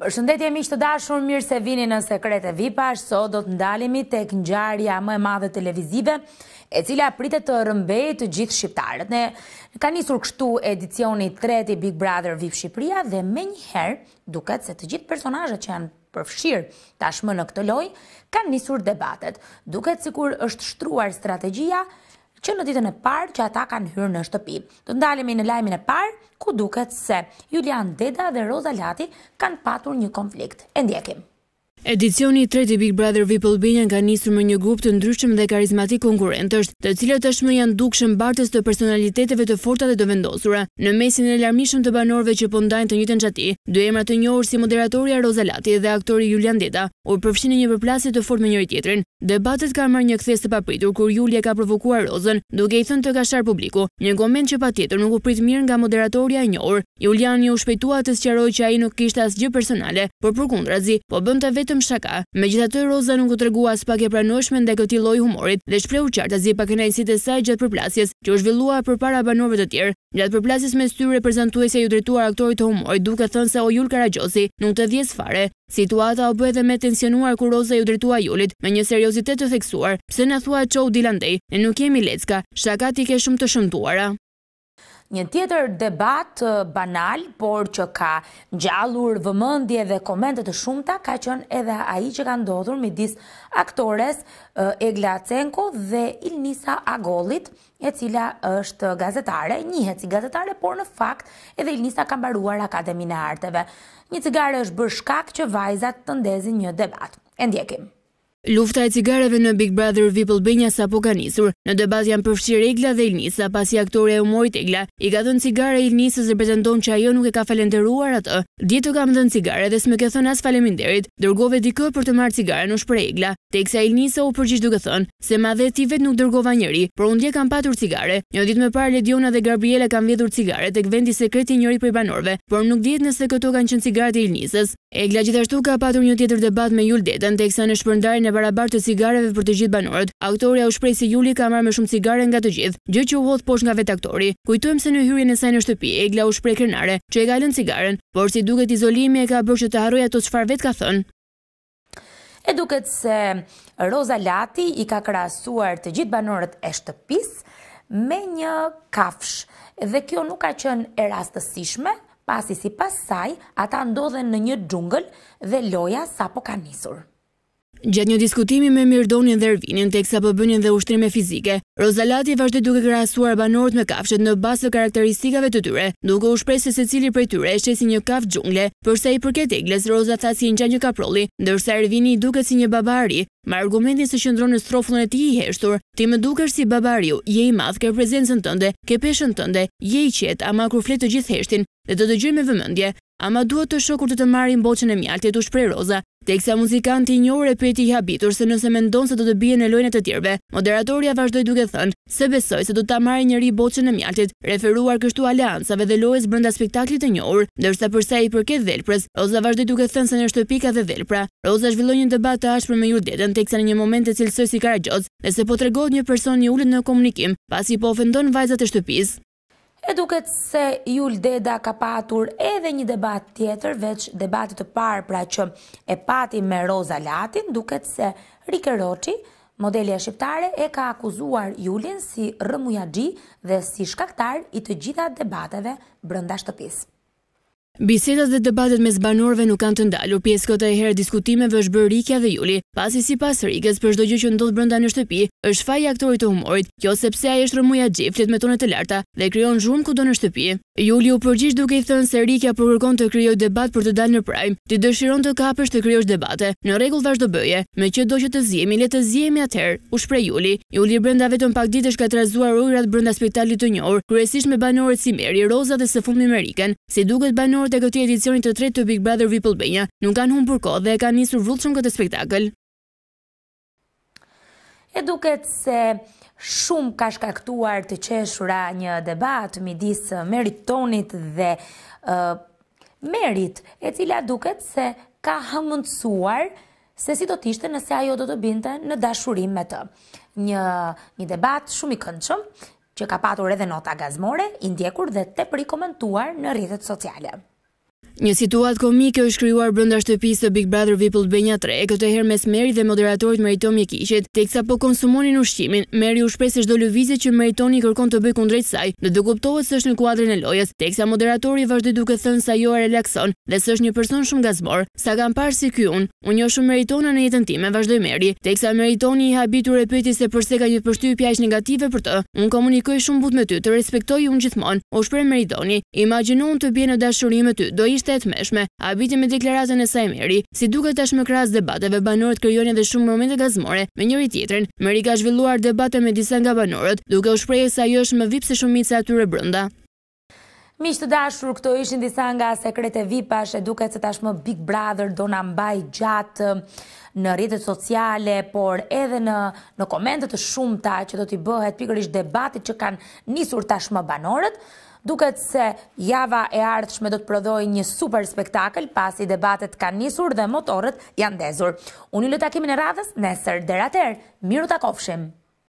Përshëndetje miq të dashur, mirë se vini në Sekrete VIP-ash. Sot do të ndalemi tek ngjarja më e madhe televizive, e cila pritet të rrëmbejë të gjithë shqiptarët. Ne ka nisur kështu edicioni 3 i Big Brother VIP Shqipëria dhe menjëherë duket se të gjithë personazhet që janë përfshirë tashmë në këtë lojë kanë nisur debatet. Duket sikur është shtruar strategjia që në ditën e parë që ata kanë hyrë në shtëpi. Do ndalemi në lajmin e parë, ku duket se Julian Deda dhe Roza Lati kanë patur një konflikt. E ndjekim. Edicioni 3 i Big Brother VIP Albania ka nisur me një grup të ndryshëm dhe karizmatik konkurrentësh, të cilët tashmë janë dukshëm bartës të personaliteteve të forta dhe të vendosura. Në mesin e larmishëm të banorëve që po ndajnë të njëjtën xhati, dy emra të njohur si moderatorja Roza Lati dhe aktori Julian Deda u përfshin në një përplasje të fortë me njëri tjetrin. Debatet kanë marrë një kthes të papritur kur Julia ka provokuar Rozën, duke i thënë të kashar publiku, një koment që patjetër nuk u prit mirë nga moderatorja e njohur. Juliani u shpejtua të sqarojë që ai nuk kishte asgjë personale, por përkundrazi po bënte vetëm shaka. Megjithatë, Roza nuk u tregua as pak e pranueshme ndaj këtij lloji humorit dhe shprehu qartazi pa kënaqësitë e saj gjatë përplasjes, që u zhvillua përpara banorëve të tjerë. Gjatë përplasjes mes tyre, prezantuesja i drejtuar aktorit të humorit duke thënë se Ojul Karagjosi nuk të vjes fare. Situata u bë edhe më tensionuar kur Roza u drejtua Julit me një seriozitet të theksuar. Pse na thua çau Dilandej? Ne nuk jemi lecka, shakat i ke shumë të shëmtuara. Një tjetër debat banal, por që ka ngjallur vëmendje dhe komente të shumta, ka qenë edhe ai që ka ndodhur midis aktores Egla Cenko dhe Ilnisa Agollit, e cila është gazetare, njihet si gazetare, por në fakt edhe Ilnisa ka mbaruar Akademinë e Arteve. Një cigare është bërë shkak që vajzat të ndezin një debat. E ndjekim. Lufta e cigareve në Big Brother VIP Albania sapo ka nisur. Në debat janë përfshirë Egla dhe Ilnisa, pasi aktoreja e humorit Egla i ka dhënë cigare Ilnisës dhe pretendon që ajo nuk e ka falenderuar atë. Dje të kam dhënë cigare dhe s'më ke thënë as faleminderit. Dërgove dikë për të marrë cigaren, u shpreh Egla, teksa Ilnisa u përgjigj duke thënë se madje ti vet nuk dërgova njëri, por unë dje kam patur cigare. Një ditë më parë Lediona dhe Gabriela kanë vjedhur cigare tek vendi sekret i njëri prej banorëve, por nuk dihet nëse këto kanë qenë cigaret e Ilnisës. Egla gjithashtu ka patur një tjetër debat me Jul Dedën, teksa në shpërndarjen e barabartë të cigareve për të gjithë banorët, aktoreja u shpreh se Juli ka marrë më shumë cigare nga të gjithë, gjë që u hodh poshtë nga vetë aktori. Kujtojmë se në hyrjen e saj në shtëpi, Egla u shpreh krenare që e ka lënë cigaren, por si duket izolimi e ka bërë që të harrojë ato çfarë vetë ka thënë. E duket se Roza Lati i ka krahasuar të gjithë banorët e shtëpisë me një kafsh, dhe kjo nuk ka qenë e rastësishme, pasi sipas saj ata ndodhen në një xhungël dhe loja sapo ka nisur. Gjatë një diskutimi me Mirdonin dhe Ervinin, teksa po bënin dhe ushtrime fizike, Roza Lati vazhdoi duke krahasuar banorët me kafshët në bazë të karakteristikave të tyre, duke u shprehë se secili prej tyre e sheh si një kafshë xhungle. Për sa i përket Eglës, Roza tha si një kaprolli, ndërsa Ervini i duket si një babari, me argumentin se qëndron në strofullën e tij i heshtur. Ti më dukesh si babariu, je i madh, ke prezencën tënde, ke peshën tënde, je i qetë, ama kur flet të gjithë heshtin dhe të dëgjoj me vëmendje, ama duhet të shoh kur të marrin boçën e mjaltit, u shpreh Roza. Teksa muzikanti i njohur e pyeti i habitur se nëse mendon se do të bie në lojën e të tjerëve, moderatorja vazhdoi duke thënë se besoj se do ta marrë njëri boçën e mjaltit, referuar kështu aleancave dhe lojës brenda spektaklit të njohur, ndërsa për sa i përket dhelprës, Roza vazhdoi duke thënë se në shtëpi ka dhe dhelpra. Roza zhvilloi një debat të ashpër me Jul Dedën, teksa në një moment e cilësoi si Karagjoz, dhe se po tregohet një person i ulët në komunikim, pasi po ofendon vajzat e shtëpisë. E duket se Jul Deda ka patur edhe një debat tjetër, veç debatit të parë pra që e pati me Roza Latin, duket se Rike Roçi, modelja shqiptare, e ka akuzuar Julin si rrëmujaxhi dhe si shkaktar i të gjitha debateve brenda shtëpisë. Bisedat dhe debatet mes banorëve nuk kanë të ndalur. Pjesë këta e herë diskutimeve është bërë Rikja dhe Juli, pasi sipas Rikës për çdo gjë që ndodh brenda në shtëpi është faji i aktorit të humorit, kjo sepse ai është rrëmujaxhi, flet me tone të larta dhe krijon zhurmë kudo në shtëpi. Juli u përgjigj duke i thënë se Rikja po kërkon të krijojë debat për të dalë në prime, ti dëshiron të kapesh të krijosh debate. Në rregull, vazhdo bëje, me që do që të zihemi, le të zihemi atëherë, u shpreh Juli. Juli brenda vetëm pak ditësh ka trazuar ujërat brenda spektaklit të njohur, kryesisht me banorët si Meri, Roza dhe së fundmi me Rikën. Si duket banorët e këtij edicioni të tretë të Big Brother VIP Albania nuk kanë humbur kohë dhe e kanë nisur vullshëm këtë spektakël. E duket se shumë ka shkaktuar të qeshura një debat midis Meritonit dhe Merit, e cila duket se ka hamundsuar se si do t'ishte nëse ajo do të binte në dashurim me të. Një debat shumë i këndshëm, që ka patur edhe nota gazmore, i ndjekur dhe tepër i komentuar në rrjetet sociale. Një situatë komike është krijuar brenda shtëpisë së Big Brother VIP Albania 3, këtë herë mes Meri dhe moderatorit Meriton Mjekiqit. Teksa po konsumonin ushqimin, Meri u shpreh se çdo lëvizje që Meritoni kërkon të bëjë kundrejt saj, do të kuptohet se është në kuadrin e lojës, teksa moderatori vazhdoi duke thënë se ajo e relakson dhe se është një person shumë gazmor. Sa kam parë si ky unë njoh shumë Meritona në jetën time, vazhdoi Meri, teksa Meritoni i habitur e pyeti se pse ka një përshtypje aq negative për të. Unë komunikoj shumë butë me ty, të respektoj unë gjithmonë, u shpreh Meritoni. Imagjinon të bie në dashuri me ty, do ishte e tmeshme. Habiti me deklaratën e saj Meri. Si duket tashmë krahas debateve, banorët krijojnë edhe shumë momente gazmore me njëri tjetrin. Meri ka zhvilluar debate me disa nga banorët, duke u shprehur se ajo është më VIP se shumica atyre brenda. Miq të dashur, këto ishin disa nga sekrete VIP-ash, e duket se tashmë Big Brother do na mbaj gjatë në rrjetet sociale, por edhe në komente të shumta që do t'i bëhet pikërisht debatit që kanë nisur tashmë banorët. Duket se java e ardhshme do të prodhojë një super spektakël pasi debatet kanë nisur dhe motorët janë ndezur. Unë ju le takimin e radhës nesër. Deri atëherë, miru takofshim.